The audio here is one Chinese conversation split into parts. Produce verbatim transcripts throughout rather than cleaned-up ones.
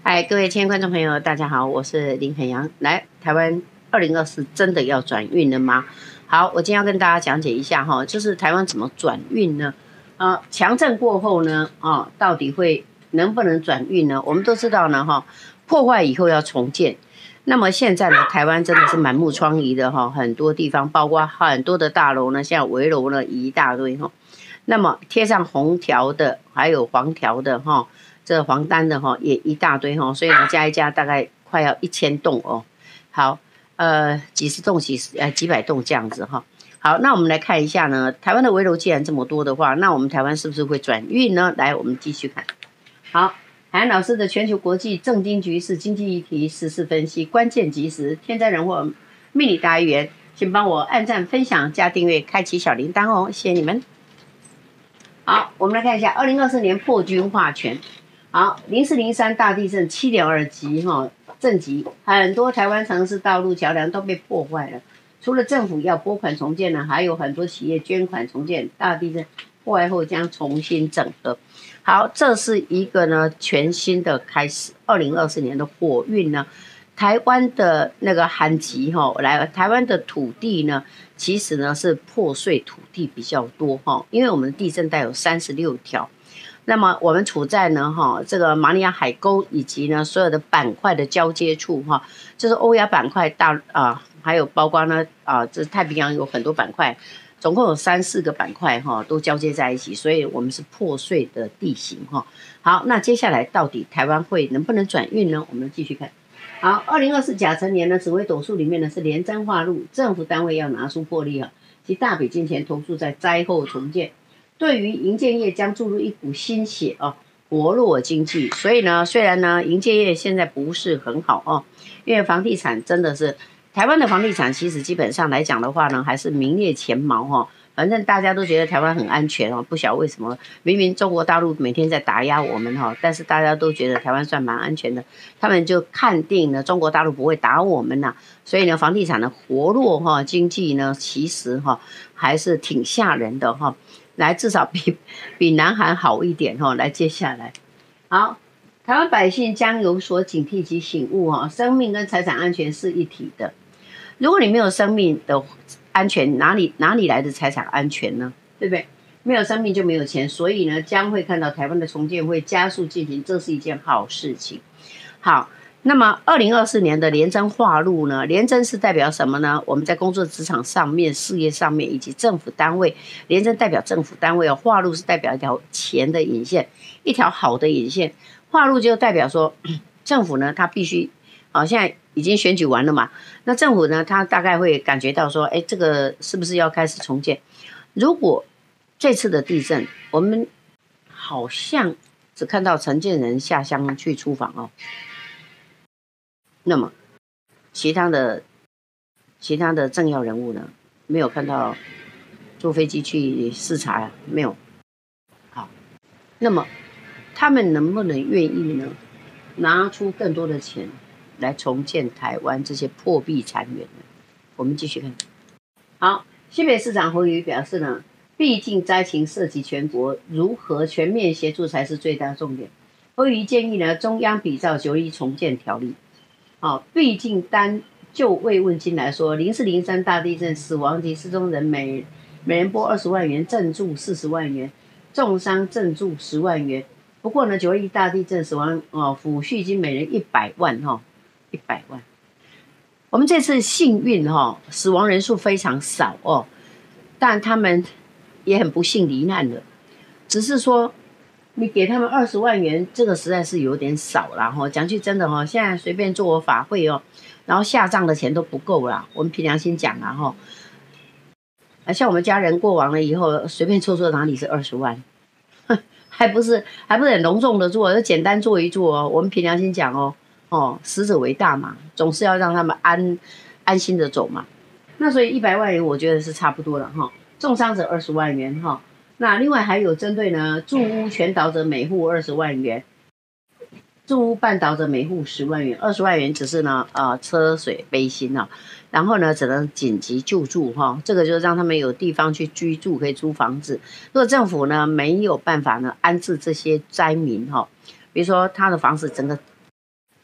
嗨，各位亲爱的观众朋友，大家好，我是林肯阳。来，台湾二零二四真的要转运了吗？好，我今天要跟大家讲解一下哈，就是台湾怎么转运呢？啊，强震过后呢，啊，到底会能不能转运呢？我们都知道呢，哈，破坏以后要重建。那么现在呢，台湾真的是满目疮痍的哈，很多地方，包括很多的大楼呢，像围楼呢一大堆哈。那么贴上红条的，还有黄条的哈。这黄单的哈也一大堆哈，所以呢加一加大概快要一千栋哦。好，呃，几十栋、几十呃几百栋这样子哈。好，那我们来看一下呢，台湾的围楼既然这么多的话，那我们台湾是不是会转运呢？来，我们继续看。好，海安老师的全球国际政经局势、经济议题、时事分析，关键即时，天灾人祸，命理答疑，请帮我按赞、分享、加订阅、开启小铃铛哦，谢谢你们。好，我们来看一下二零二四年破军化权。好，零四零三大地震七点二级哈，震级很多台湾城市道路桥梁都被破坏了。除了政府要拨款重建呢，还有很多企业捐款重建。大地震破坏后将重新整合。好，这是一个呢全新的开始。二零二四年的火运呢，台湾的那个旱疾哈，来台湾的土地呢，其实呢是破碎土地比较多哈，因为我们的地震带有三十六条。那么我们处在呢哈这个马里亚海沟以及呢所有的板块的交接处哈，就是欧亚板块大啊，还有包括呢啊这太平洋有很多板块，总共有三四个板块哈都交接在一起，所以我们是破碎的地形哈。好，那接下来到底台湾会能不能转运呢？我们继续看。好，二零二四甲辰年呢，紫微斗数里面呢是连增化禄，政府单位要拿出魄力啊，及大笔金钱投注在灾后重建。对于营建业将注入一股新血哦，活络经济。所以呢，虽然呢营建业现在不是很好哦，因为房地产真的是台湾的房地产，其实基本上来讲的话呢，还是名列前茅哈、哦。反正大家都觉得台湾很安全哦，不晓得为什么，明明中国大陆每天在打压我们哈、哦，但是大家都觉得台湾算蛮安全的，他们就看定了中国大陆不会打我们呐、啊，所以呢，房地产的活络哈、哦，经济呢其实哈、哦、还是挺吓人的哈、哦。来，至少比比南韩好一点哈。来，接下来，好，台湾百姓将有所警惕及醒悟哈。生命跟财产安全是一体的。如果你没有生命的安全，哪里哪里来的财产安全呢？对不对？没有生命就没有钱，所以呢，将会看到台湾的重建会加速进行，这是一件好事情。好。那么，二零二四年的廉贞化禄呢？廉贞是代表什么呢？我们在工作职场上面、事业上面以及政府单位，廉贞代表政府单位哦，化禄是代表一条钱的引线，一条好的引线。化禄就代表说，政府呢，它必须，啊、哦，现在已经选举完了嘛，那政府呢，它大概会感觉到说，哎，这个是不是要开始重建？如果这次的地震，我们好像只看到陈建仁下乡去出访哦。那么，其他的其他的政要人物呢，没有看到坐飞机去视察呀、啊，没有。好，那么他们能不能愿意呢，拿出更多的钱来重建台湾这些破壁残垣呢？我们继续看。好，新北市长侯友宜表示呢，毕竟灾情涉及全国，如何全面协助才是最大重点。侯友宜建议呢，中央比照九一重建条例。哦，毕竟单就慰问金来说，零四零三大地震死亡及失踪人每每人拨二十万元，赈助四十万元，重伤赈助十万元。不过呢，九二一大地震死亡哦，抚恤金每人一百万哈、哦，一百万。我们这次幸运哈、哦，死亡人数非常少哦，但他们也很不幸罹难了，只是说。你给他们二十万元，这个实在是有点少啦哈。讲句真的哈，现在随便做我法会哦，然后下葬的钱都不够啦。我们凭良心讲啊哈，像我们家人过完了以后，随便做做哪里是二十万，还不是还不是很隆重的做，就简单做一做哦。我们凭良心讲哦，哦，死者为大嘛，总是要让他们安安心的走嘛。那所以一百万元我觉得是差不多了哈。重伤者二十万元哈。那另外还有针对呢，住屋全倒者每户二十万元，住屋半倒者每户十万元，二十万元只是呢呃车水杯薪啊，然后呢只能紧急救助哈，这个就让他们有地方去居住，可以租房子。如果政府呢没有办法呢安置这些灾民哈，比如说他的房子整个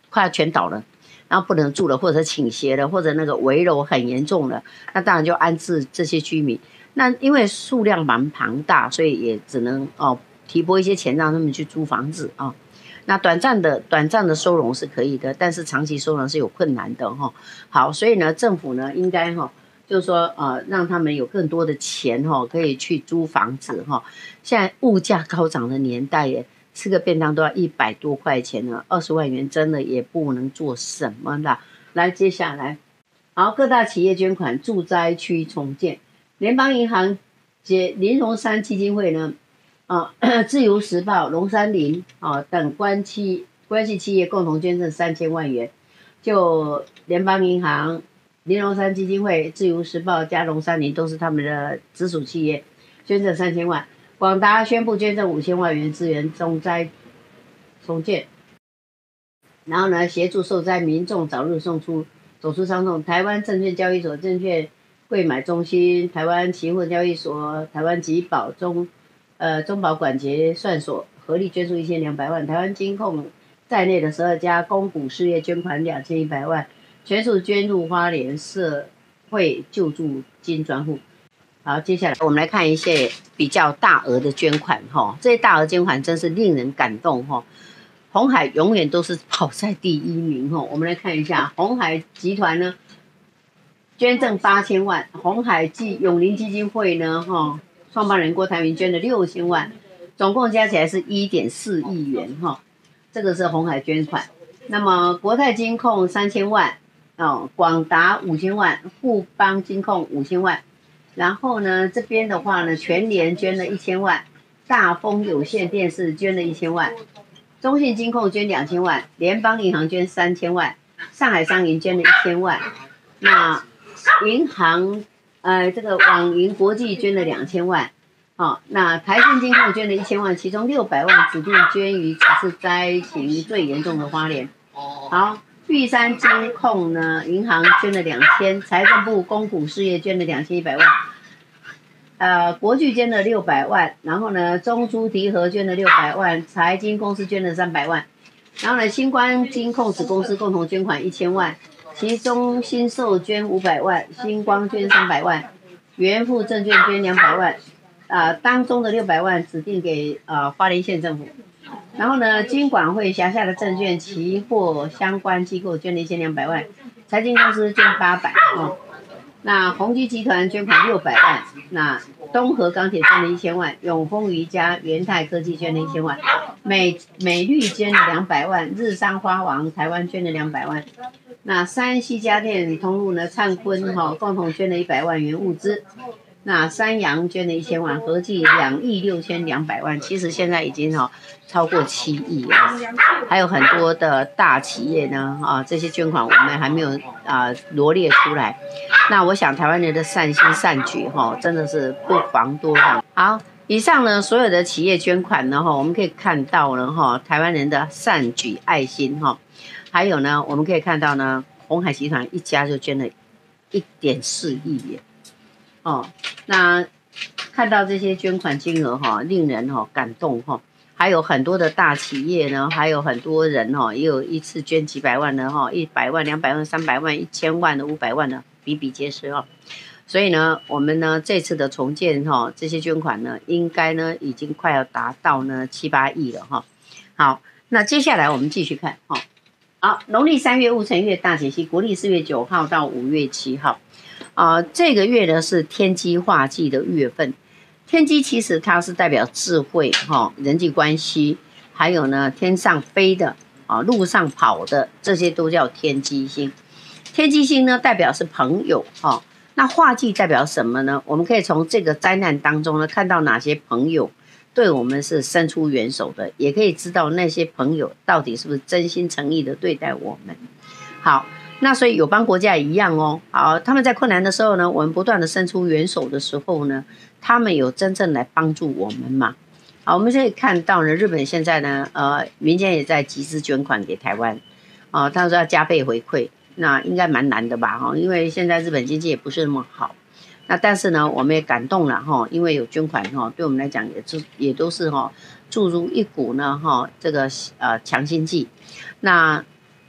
快要全倒了，然后不能住了，或者倾斜了，或者那个危楼很严重了，那当然就安置这些居民。那因为数量蛮庞大，所以也只能哦提拨一些钱让他们去租房子啊。那短暂的短暂的收容是可以的，但是长期收容是有困难的哈。好，所以呢，政府呢应该哈，就是说呃，让他们有更多的钱哈，可以去租房子哈。现在物价高涨的年代耶，吃个便当都要一百多块钱呢，二十万元真的也不能做什么啦。来，接下来，好，各大企业捐款住灾区重建，联邦银行及林荣山基金会呢。啊，自由时报、龙山林啊等关系关系企业共同捐赠三千万元，就联邦银行、林荣山基金会、自由时报加龙山林都是他们的直属企业，捐赠三千万。广达宣布捐赠五千万元支援重灾重建，然后呢，协助受灾民众早日送出走出伤痛。台湾证券交易所、证券柜买中心、台湾期货交易所、台湾集保中。呃，中保管结算所合力捐助一千两百万，台湾金控在内的十二家公股事业捐款两千一百万，全数捐入花莲社会救助金专户。好，接下来我们来看一些比较大额的捐款哈，这些大额捐款真是令人感动哈。鸿海永远都是跑在第一名哈，我们来看一下鸿海集团呢，捐赠八千万，鸿海基永林基金会呢哈。创办人郭台铭捐了六千万，总共加起来是一点四亿元哈，这个是鸿海捐款。那么国泰金控三千万，哦，广达五千万，富邦金控五千万，然后呢这边的话呢，全联捐了一千万，大丰有线电视捐了一千万，中信金控捐两千万，联邦银行捐三千万，上海商银捐了一千万，那银行。呃，这个网银国际捐了两千万，哦，那台新金控捐了一千万，其中六百万指定捐于此次灾情最严重的花莲。好，玉山金控呢，银行捐了两千，财政部公股事业捐了两千一百万，呃，国巨捐了六百万，然后呢，中珠提和捐了六百万，财金公司捐了三百万，然后呢，星光金控子公司共同捐款一千万。其中新寿捐五百万，星光捐三百万，元富证券捐两百万，啊、呃，当中的六百万指定给呃花莲县政府。然后呢，金管会辖下的证券期货相关机构捐了一千两百万，财经公司捐八百哦。那宏基集团捐款六百万，那东和钢铁捐了一千万，永丰瑜伽、元泰科技捐了一千万，美美绿捐了两百万，日商花王台湾捐了两百万。那山西家电通路呢，灿坤哈、哦、共同捐了一百万元物资，那三洋捐了一千万，合计两亿六千两百万，其实现在已经哈、哦、超过七亿了，还有很多的大企业呢啊，这些捐款我们还没有啊罗列出来。那我想台湾人的善心善举哈、哦，真的是不遑多让。好，以上呢所有的企业捐款呢哈，我们可以看到了哈，台湾人的善举爱心哈。还有呢，我们可以看到呢，鸿海集团一家就捐了一点四亿元，哦，那看到这些捐款金额哈、哦，令人哈、哦、感动哈、哦。还有很多的大企业呢，还有很多人哈、哦，也有一次捐几百万的哈、哦，一百万、两百万、三百万、一千万的、五百万的，比比皆是哦。所以呢，我们呢这次的重建哈、哦，这些捐款呢，应该呢已经快要达到呢七八亿了哈、哦。好，那接下来我们继续看哈。哦好，农历三月戊辰月大解析，国历四月九号到五月七号，啊、呃，这个月呢是天机化忌的月份。天机其实它是代表智慧哈、哦，人际关系，还有呢天上飞的啊，路上跑的，这些都叫天机星。天机星呢代表是朋友哈、哦，那化忌代表什么呢？我们可以从这个灾难当中呢看到哪些朋友对我们是伸出援手的，也可以知道那些朋友到底是不是真心诚意的对待我们。好，那所以友邦国家也一样哦。好，他们在困难的时候呢，我们不断的伸出援手的时候呢，他们有真正来帮助我们吗？好，我们可以看到呢，日本现在呢，呃，民间也在集资捐款给台湾，啊、呃，他说要加倍回馈，那应该蛮难的吧？哈，因为现在日本经济也不是那么好。那但是呢，我们也感动了哈，因为有捐款哈，对我们来讲也注也都是哈注入一股呢哈这个呃强心剂。那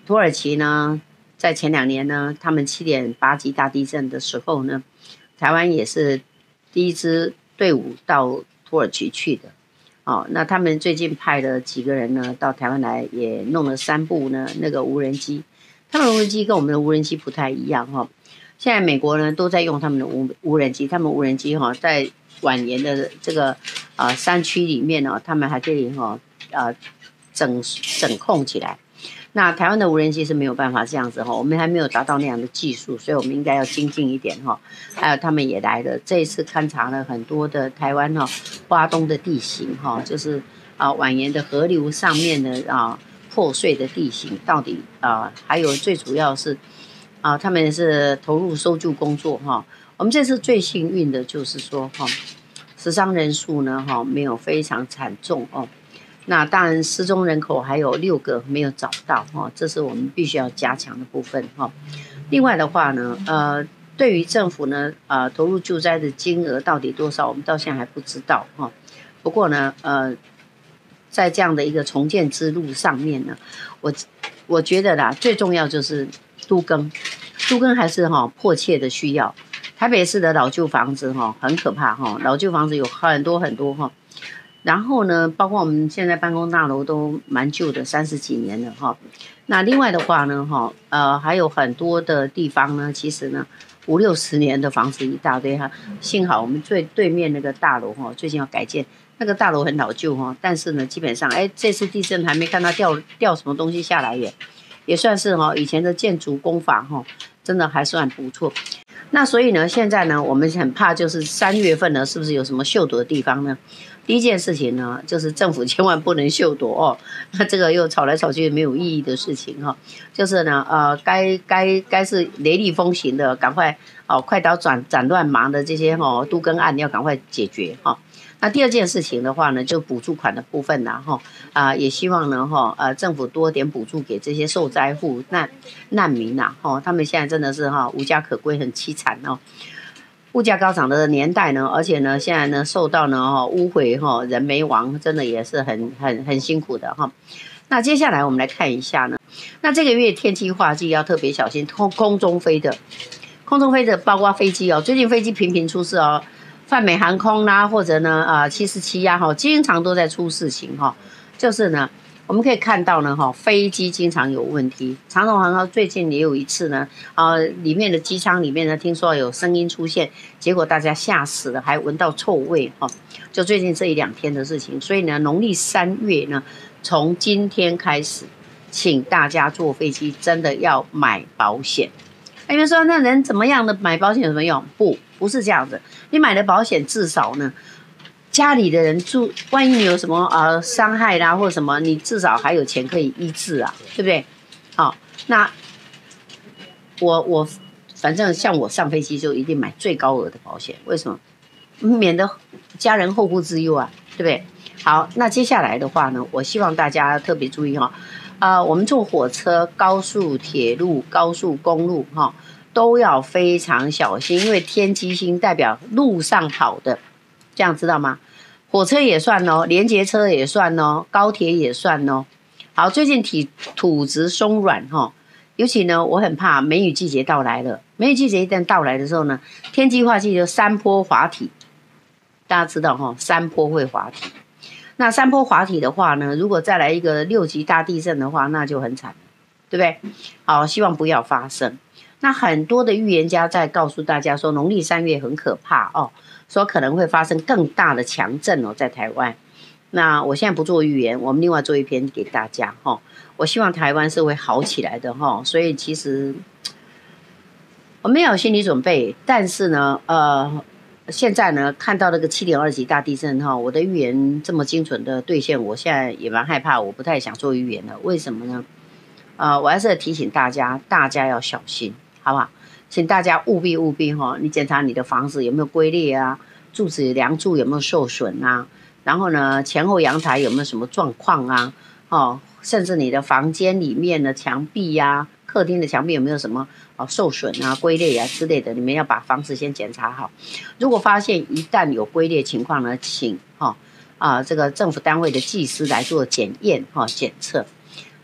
土耳其呢，在前两年呢，他们七点八级大地震的时候呢，台湾也是第一支队伍到土耳其去的。哦，那他们最近派了几个人呢到台湾来，也弄了三部呢那个无人机。他们的无人机跟我们的无人机不太一样哈、哦。现在美国呢都在用他们的无无人机，他们无人机哈、哦、在蜿蜒的这个啊、呃、山区里面呢、哦，他们还可以哈啊整整控起来。那台湾的无人机是没有办法这样子哈，我们还没有达到那样的技术，所以我们应该要精进一点哈。还有他们也来了，这一次勘察了很多的台湾哈花东的地形哈，就是啊蜿蜒的河流上面的啊破碎的地形到底啊，还有最主要是啊他们是投入搜救工作哈。我们这次最幸运的就是说哈，死伤人数呢哈没有非常惨重哦。那当然，失踪人口还有六个没有找到哈，这是我们必须要加强的部分哈。另外的话呢，呃，对于政府呢，呃，投入救灾的金额到底多少，我们到现在还不知道哈。不过呢，呃，在这样的一个重建之路上面呢，我我觉得啦，最重要就是都更，都更还是哈迫切的需要。台北市的老旧房子哈很可怕哈，老旧房子有很多很多哈。然后呢，包括我们现在办公大楼都蛮旧的，三十几年了哈。那另外的话呢，哈，呃，还有很多的地方呢，其实呢，五六十年的房子一大堆哈。幸好我们最对面那个大楼哈，最近要改建，那个大楼很老旧哈，但是呢，基本上，哎，这次地震还没看到掉掉什么东西下来耶，也算是哈以前的建筑工法哈，真的还算不错。那所以呢，现在呢，我们很怕就是三月份呢，是不是有什么秀躲的地方呢？第一件事情呢，就是政府千万不能秀躲哦，那这个又吵来吵去没有意义的事情哈、哦。就是呢，呃，该该该是雷厉风行的，赶快哦，快刀斩斩乱麻的这些哦，都更案要赶快解决哈、哦。那第二件事情的话呢，就补助款的部分呐哈啊，也希望呢哈呃政府多点补助给这些受灾户难难民呐哈，他们现在真的是哈无家可归，很凄惨哦。物价高涨的年代呢，而且呢，现在呢受到呢哈污秽哈人没亡，真的也是很很很辛苦的哈。那接下来我们来看一下呢，那这个月天气化忌要特别小心空空中飞的，空中飞的包括飞机哦，最近飞机频频出事哦，泛美航空啦、啊，或者呢啊七四七呀哈，经常都在出事情哈，就是呢。我们可以看到呢，哈，飞机经常有问题。长荣航空最近也有一次呢，啊，里面的机舱里面呢，听说有声音出现，结果大家吓死了，还闻到臭味，哈，就最近这一两天的事情。所以呢，农历三月呢，从今天开始，请大家坐飞机真的要买保险。有人说，那人怎么样的买保险有什么用？不，不是这样子。你买的保险至少呢。家里的人住，万一你有什么呃伤害啦或者什么，你至少还有钱可以医治啊，对不对？好，那我我反正像我上飞机就一定买最高额的保险，为什么？免得家人后顾之忧啊，对不对？好，那接下来的话呢，我希望大家特别注意哈、哦，呃，我们坐火车、高速铁路、高速公路哈、哦，都要非常小心，因为天机星代表路上跑的。这样知道吗？火车也算哦，连结车也算哦，高铁也算哦。好，最近体土质松软哈、哦，尤其呢，我很怕梅雨季节到来了。梅雨季节一旦到来的时候呢，天机化忌就山坡滑体，大家知道哈、哦，山坡会滑体。那山坡滑体的话呢，如果再来一个六级大地震的话，那就很惨，对不对？好，希望不要发生。那很多的预言家在告诉大家说，农历三月很可怕哦。说可能会发生更大的强震哦，在台湾。那我现在不做预言，我们另外做一篇给大家哈、哦。我希望台湾是会好起来的哈、哦，所以其实我们要有心理准备。但是呢，呃，现在呢看到那个七点二级大地震哈、哦，我的预言这么精准的兑现，我现在也蛮害怕，我不太想做预言了。为什么呢？呃，我还是提醒大家，大家要小心，好不好？请大家务必务必哈，你检查你的房子有没有龟裂啊，柱子梁柱有没有受损啊，然后呢前后阳台有没有什么状况啊，哦，甚至你的房间里面的墙壁呀、啊、客厅的墙壁有没有什么哦受损啊、龟裂啊之类的，你们要把房子先检查好。如果发现一旦有龟裂情况呢，请哈啊这个政府单位的技师来做检验哈检测。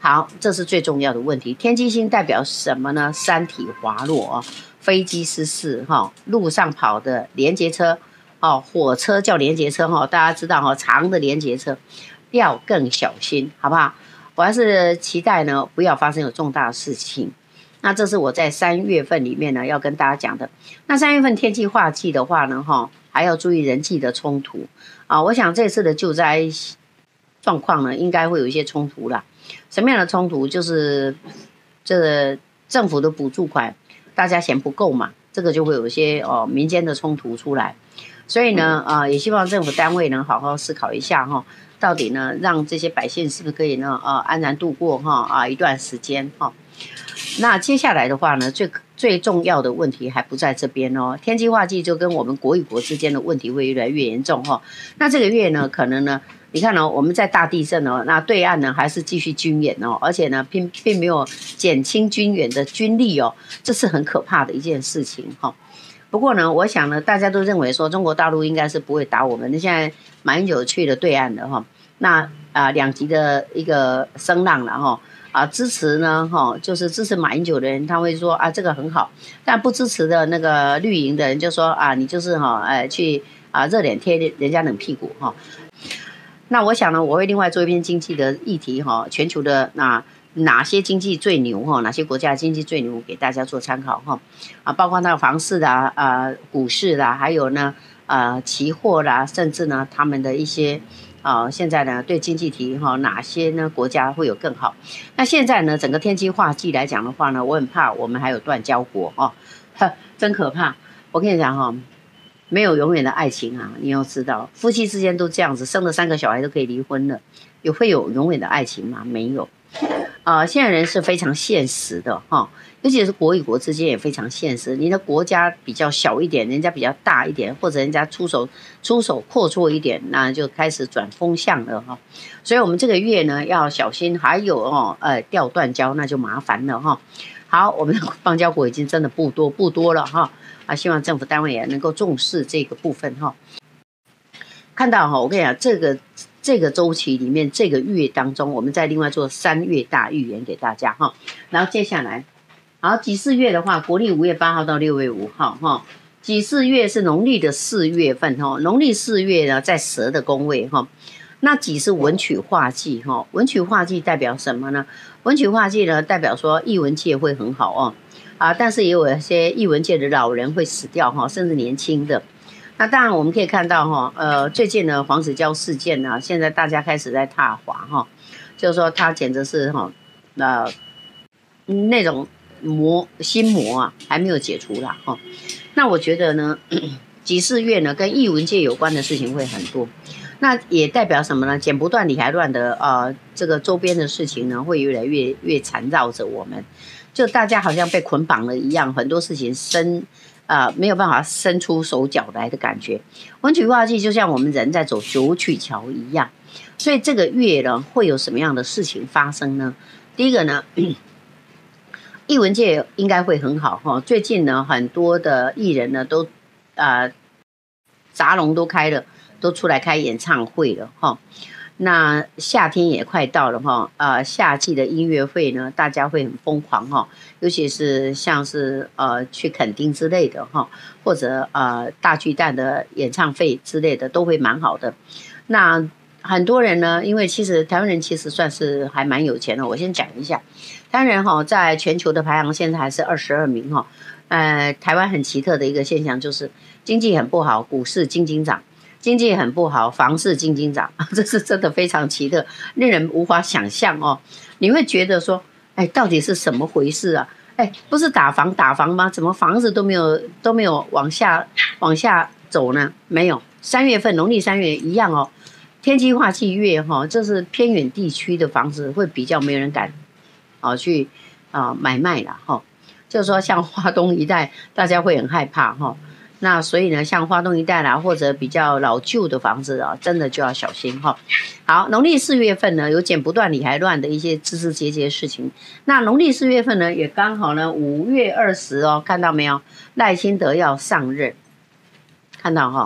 好，这是最重要的问题。天机星代表什么呢？山体滑落哦，飞机失事哈、哦，路上跑的连接车哦，火车叫连接车哈、哦，大家知道哈、哦，长的连接车要更小心，好不好？我还是期待呢，不要发生有重大的事情。那这是我在三月份里面呢要跟大家讲的。那三月份天气化忌的话呢，哈，还要注意人际的冲突啊。我想这次的救灾状况呢，应该会有一些冲突啦。什么样的冲突？就是这个政府的补助款大家嫌不够嘛，这个就会有一些哦民间的冲突出来。所以呢，啊、呃，也希望政府单位能好好思考一下哈，到底呢让这些百姓是不是可以呢，呃，安然度过哈啊一段时间哈。那接下来的话呢，最最重要的问题还不在这边哦。天机化忌就跟我们国与国之间的问题会越来越严重哈、哦。那这个月呢，可能呢，你看哦，我们在大地震哦，那对岸呢还是继续军演哦，而且呢，并并没有减轻军演的军力哦，这是很可怕的一件事情哈、哦。不过呢，我想呢，大家都认为说中国大陆应该是不会打我们。那现在马英九去了对岸了哈、哦，那啊、呃、两极的一个声浪了哈。哦啊，支持呢，哈，就是支持马英九的人，他会说啊，这个很好；但不支持的那个绿营的人就说啊，你就是哈，哎，去啊热脸贴人家冷屁股哈。那我想呢，我会另外做一篇经济的议题哈，全球的那哪些经济最牛哈，哪些国家的经济最牛，给大家做参考哈。啊，包括那个房市啦、啊股市啦，还有呢呃期货啦，甚至呢他们的一些。啊、呃，现在呢，对经济体哈、哦，哪些呢国家会有更好？那现在呢，整个天机化忌来讲的话呢，我很怕我们还有断交国哦，呵，真可怕。我跟你讲哈、哦，没有永远的爱情啊，你要知道，夫妻之间都这样子，生了三个小孩都可以离婚了，有会有永远的爱情吗？没有。啊、呃，现在人是非常现实的哈、哦。尤其是国与国之间也非常现实，你的国家比较小一点，人家比较大一点，或者人家出手出手阔绰一点，那就开始转风向了哈。所以我们这个月呢要小心，还有哦，呃，掉断交那就麻烦了哈。好，我们的邦交国已经真的不多不多了哈，啊，希望政府单位也能够重视这个部分哈。看到哈，我跟你讲，这个这个周期里面，这个月当中，我们再另外做三月大预言给大家哈。然后接下来。好，己巳月的话，国历五月八号到六月五号哈。己巳月是农历的四月份哈，农历四月呢在蛇的宫位哈。那己是文曲化忌哈，文曲化忌代表什么呢？文曲化忌呢代表说艺文界会很好哦，啊，但是也有一些艺文界的老人会死掉哈，甚至年轻的。那当然我们可以看到哈，呃，最近的黄子佼事件呢，现在大家开始在挞伐哈，就是说他简直是哈，呃，那种。魔心魔啊，还没有解除啦哈。那我觉得呢，己巳月呢跟艺文界有关的事情会很多，那也代表什么呢？剪不断理还乱的呃，这个周边的事情呢会越来越越缠绕着我们，就大家好像被捆绑了一样，很多事情伸啊、呃、没有办法伸出手脚来的感觉。文曲化忌就像我们人在走九曲桥一样，所以这个月呢会有什么样的事情发生呢？第一个呢。艺文界应该会很好哈，最近呢很多的艺人呢都，呃，杂龙都开了，都出来开演唱会了哈。那夏天也快到了哈，呃，夏季的音乐会呢，大家会很疯狂哈，尤其是像是呃去垦丁之类的哈，或者呃大巨蛋的演唱会之类的都会蛮好的。那很多人呢，因为其实台湾人其实算是还蛮有钱的，我先讲一下。台湾人哈，在全球的排行现在还是二十二名哈。呃，台湾很奇特的一个现象就是经济很不好，股市斤斤涨；经济很不好，房市斤斤涨，这是真的非常奇特，令人无法想象哦。你会觉得说，哎，到底是什么回事啊？哎，不是打房打房吗？怎么房子都没有都没有往下往下走呢？没有，三月份农历三月一样哦。天机化忌月哈，这是偏远地区的房子会比较没有人敢。哦，去啊、呃、买卖啦哈，就是说像花东一带，大家会很害怕哈。那所以呢，像花东一带啦，或者比较老旧的房子啊，真的就要小心哈。好，农历四月份呢，有剪不断理还乱的一些枝枝节节的事情。那农历四月份呢，也刚好呢，五月二十哦，看到没有？赖清德要上任，看到哈。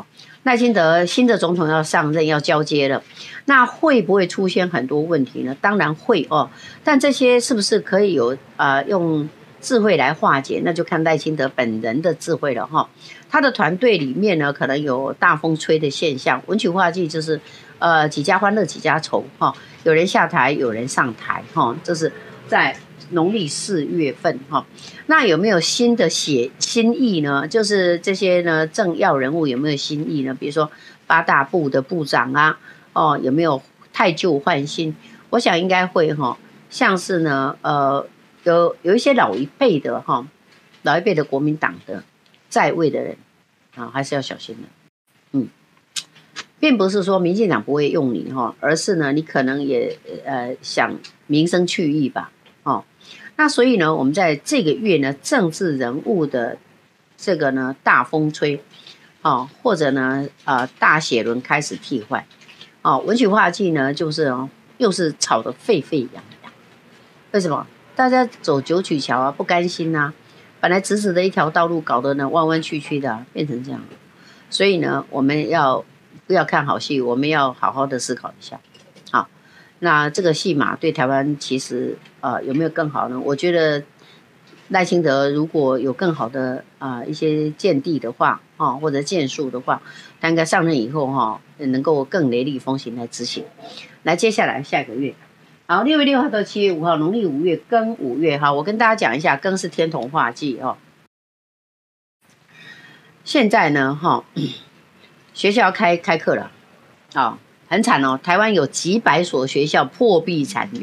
赖清德新的总统要上任要交接了，那会不会出现很多问题呢？当然会哦，但这些是不是可以有呃用智慧来化解？那就看赖清德本人的智慧了哈、哦。他的团队里面呢，可能有大风吹的现象，文曲化忌就是呃几家欢乐几家愁哈、哦，有人下台有人上台哈、哦，这是在农历四月份哈。那有没有新的写新意呢？就是这些呢政要人物有没有新意呢？比如说八大部的部长啊，哦有没有汰旧换新？我想应该会哈、哦，像是呢呃有有一些老一辈的哈、哦，老一辈的国民党的在位的人啊，还是要小心的。嗯，并不是说民进党不会用你哈、哦，而是呢你可能也呃想民生去意吧，哦。那所以呢，我们在这个月呢，政治人物的这个呢大风吹，哦，或者呢呃大血轮开始替换，哦，文曲化忌呢就是哦又是吵得沸沸扬扬。为什么？大家走九曲桥啊，不甘心呐、啊，本来直直的一条道路，搞得呢弯弯曲曲的、啊，变成这样。所以呢，我们要不要看好戏？我们要好好的思考一下。好，那这个戏码对台湾其实呃有没有更好呢？我觉得赖清德如果有更好的啊、呃、一些见地的话啊、哦，或者建树的话，他应该上任以后哈、哦，能够更雷厉风行来执行。来，接下来下个月，好，六月六号到七月五号，农历五月庚五月哈，我跟大家讲一下，庚是天同化忌哦。现在呢哈、哦，学校开开课了啊。哦很惨哦，台湾有几百所学校破壁残垣，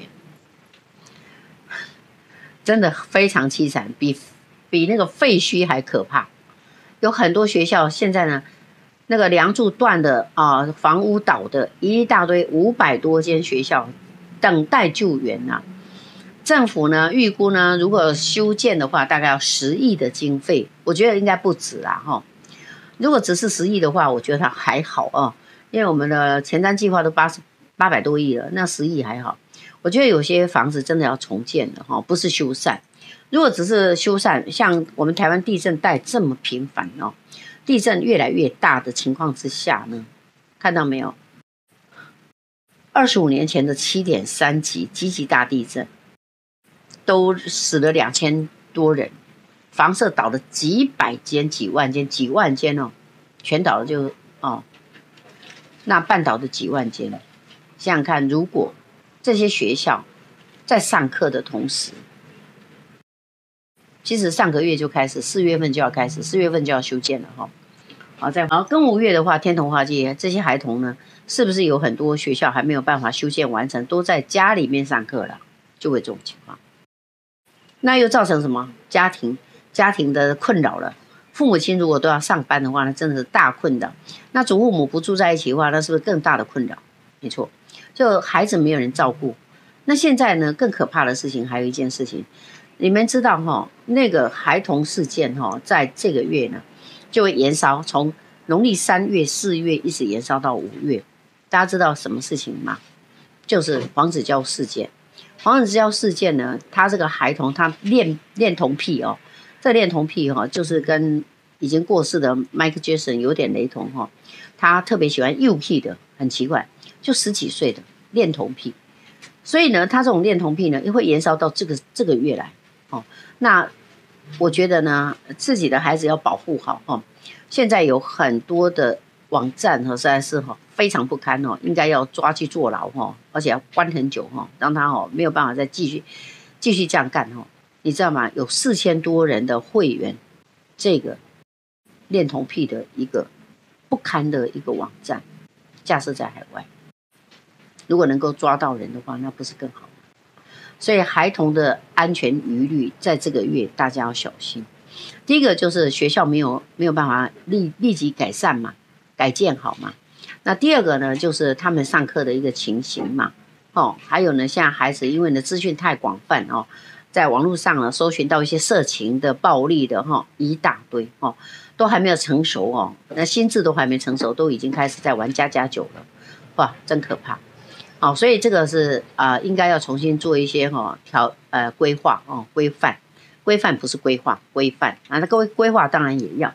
真的非常凄惨，比比那个废墟还可怕。有很多学校现在呢，那个梁柱断的啊、呃，房屋倒的一大堆，五百多间学校等待救援呐、啊。政府呢预估呢，如果修建的话，大概要十亿的经费，我觉得应该不止啊哈。如果只是十亿的话，我觉得它还好啊。因为我们的前瞻计划都八十八百多亿了，那十亿还好。我觉得有些房子真的要重建的哈，不是修缮。如果只是修缮，像我们台湾地震带这么频繁哦，地震越来越大的情况之下呢，看到没有？二十五年前的七点三级积极大地震，都死了两千多人，房舍倒了几百间、几万间、几万间哦，全倒了就哦。那半岛的几万间，想想看，如果这些学校在上课的同时，其实上个月就开始，四月份就要开始，四月份就要修建了哈。好，再好，庚午月的话，天同化忌，这些孩童呢，是不是有很多学校还没有办法修建完成，都在家里面上课了，就会这种情况。那又造成什么？家庭家庭的困扰了。父母亲如果都要上班的话呢，真的是大困扰。那祖父母不住在一起的话，那是不是更大的困扰？没错，就孩子没有人照顾。那现在呢，更可怕的事情还有一件事情，你们知道哈、哦，那个孩童事件哈、哦，在这个月呢，就会延烧，从农历三月、四月一直延烧到五月。大家知道什么事情吗？就是黄子佼事件。黄子佼事件呢，他这个孩童他恋恋童癖哦。这恋童癖哈、哦，就是跟已经过世的 Michael Jackson 有点雷同哈、哦。他特别喜欢幼癖的，很奇怪，就十几岁的恋童癖。所以呢，他这种恋童癖呢，又会延烧到这个这个月来哦。那我觉得呢，自己的孩子要保护好哦。现在有很多的网站哈，实在是哈非常不堪哦，应该要抓去坐牢哈，而且要关很久哈，让他哦没有办法再继续继续这样干哈。你知道吗？有四千多人的会员，这个恋童癖的一个不堪的一个网站，架设在海外。如果能够抓到人的话，那不是更好吗？所以孩童的安全疑虑，在这个月大家要小心。第一个就是学校没有没有办法立立即改善嘛，改建好嘛。那第二个呢，就是他们上课的一个情形嘛。哦，还有呢，现在孩子因为呢资讯太广泛哦。在网络上呢，搜寻到一些色情的、暴力的哈，一大堆哦，都还没有成熟哦，那心智都还没成熟，都已经开始在玩家家酒了，哇，真可怕！好、哦，所以这个是啊、呃，应该要重新做一些哈、哦、调呃规划哦规范，规范不是规划规范啊，那各位规划当然也要哦，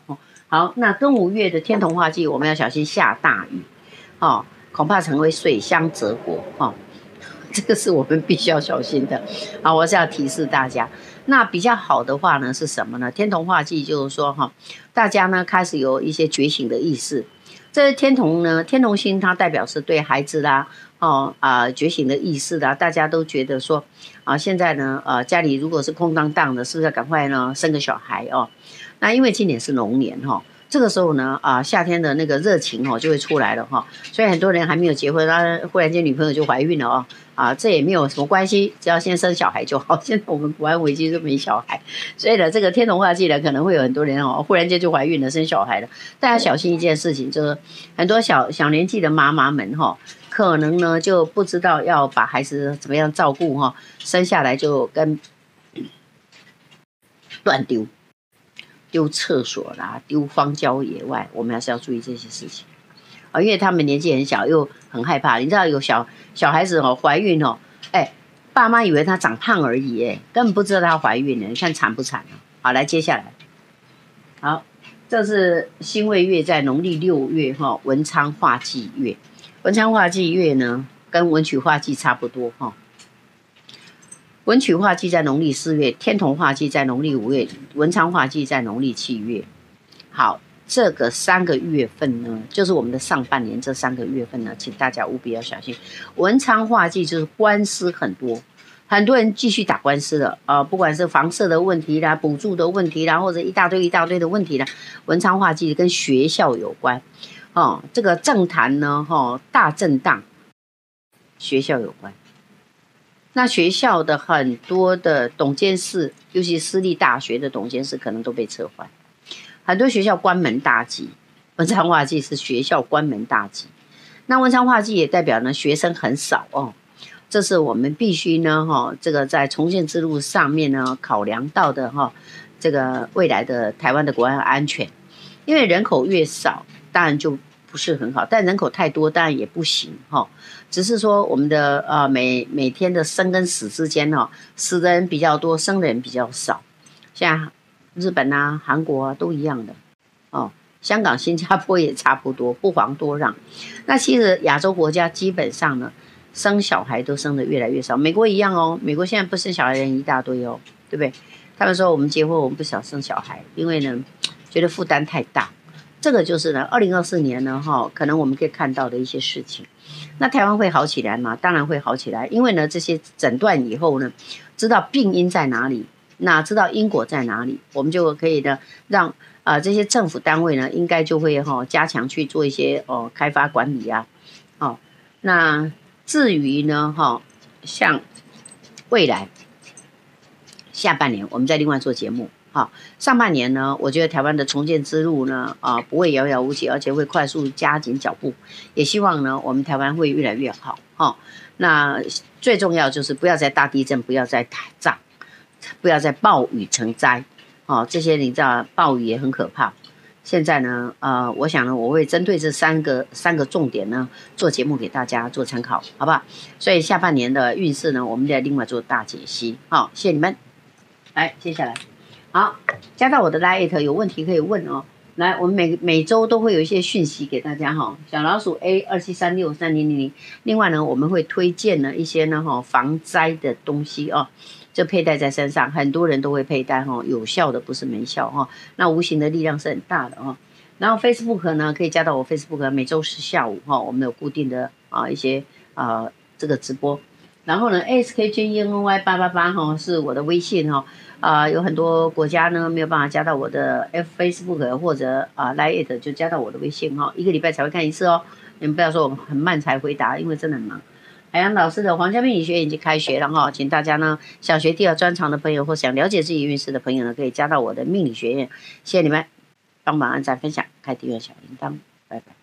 好，那庚午月的天同化忌，我们要小心下大雨，哦，恐怕成为水乡泽国，哦，这个是我们必须要小心的。啊，我是要提示大家。那比较好的话呢是什么呢？天同化忌就是说哈，大家呢开始有一些觉醒的意识。这天同呢，天同星它代表是对孩子啦，哦啊、呃、觉醒的意识啦，大家都觉得说啊，现在呢呃家里如果是空荡荡的，是不是要赶快呢生个小孩哦？那因为今年是龙年哈、哦。这个时候呢，啊，夏天的那个热情哦就会出来了哈，所以很多人还没有结婚，他忽然间女朋友就怀孕了哦，啊，这也没有什么关系，只要先生小孩就好。现在我们国安危机都没小孩，所以呢，这个天同化忌呢，可能会有很多人哦，忽然间就怀孕了，生小孩了。大家小心一件事情，就是很多小小年纪的妈妈们哈、哦，可能呢就不知道要把孩子怎么样照顾哈、哦，生下来就跟乱丢。丢厕所啦，丢荒郊野外，我们还是要注意这些事情啊，因为他们年纪很小，又很害怕。你知道有小小孩子哦，怀孕哦，哎，爸妈以为她长胖而已，哎，根本不知道她怀孕了。你看惨不惨啊？好，来接下来，好，这是辛未月在农历六月哈、哦，文昌化忌月，文昌化忌月呢，跟文曲化忌差不多哈。哦文曲化忌在农历四月，天同化忌在农历五月，文昌化忌在农历七月。好，这个三个月份呢，就是我们的上半年这三个月份呢，请大家务必要小心。文昌化忌就是官司很多，很多人继续打官司了啊、呃，不管是房舍的问题啦、补助的问题啦，或者一大堆一大堆的问题啦。文昌化忌跟学校有关，哦，这个政坛呢，哈、哦，大震荡，学校有关。那学校的很多的董监事，尤其私立大学的董监事，可能都被撤换。很多学校关门大吉，文昌化忌是学校关门大吉。那文昌化忌也代表呢学生很少哦，这是我们必须呢哈、哦，这个在重建之路上面呢考量到的哈、哦，这个未来的台湾的国安安全，因为人口越少，当然就不是很好，但人口太多当然也不行哈、哦。只是说我们的呃每每天的生跟死之间哈、哦，死的人比较多，生的人比较少。像日本啊、韩国啊都一样的哦，香港、新加坡也差不多，不遑多让。那其实亚洲国家基本上呢，生小孩都生的越来越少。美国一样哦，美国现在不生小孩的人一大堆哦，对不对？他们说我们结婚我们不想生小孩，因为呢觉得负担太大。这个就是呢，二零二四年呢，哈、哦，可能我们可以看到的一些事情。那台湾会好起来吗？当然会好起来，因为呢，这些诊断以后呢，知道病因在哪里，那知道因果在哪里，我们就可以呢，让啊、呃、这些政府单位呢，应该就会哈、哦、加强去做一些哦开发管理啊，哦，那至于呢，哈、哦，像未来下半年，我们再另外做节目。好，上半年呢，我觉得台湾的重建之路呢，啊、呃，不会遥遥无期，而且会快速加紧脚步。也希望呢，我们台湾会越来越好。哈、哦，那最重要就是不要再大地震，不要再打仗，不要再暴雨成灾。哦，这些你知道，暴雨也很可怕。现在呢，呃，我想呢，我会针对这三个三个重点呢，做节目给大家做参考，好不好？所以下半年的运势呢，我们再另外做大解析。好、哦，谢谢你们。来，接下来。好，加到我的 Line 有问题可以问哦。来，我们每每周都会有一些讯息给大家哈、哦。小老鼠 A 二七三六三零零零。另外呢，我们会推荐呢一些呢哈、哦、防灾的东西哦，就佩戴在身上，很多人都会佩戴哈、哦，有效的不是没效哈、哦。那无形的力量是很大的哦。然后 Facebook 呢可以加到我 Facebook， 每周四下午哈、哦，我们有固定的啊一些啊这个直播。然后呢 ，A S K J E N N Y 八八八哈是我的微信哈、哦。啊、呃，有很多国家呢没有办法加到我的 F Facebook 或者啊 Line 就加到我的微信哈、哦，一个礼拜才会看一次哦。你们不要说我很慢才回答，因为真的很忙。海洋老师的皇家命理学已经开学了哈、哦，请大家呢想学第二专长的朋友或想了解自己运势的朋友呢，可以加到我的命理学院。谢谢你们，帮忙按赞、分享、开订阅小铃铛，拜拜。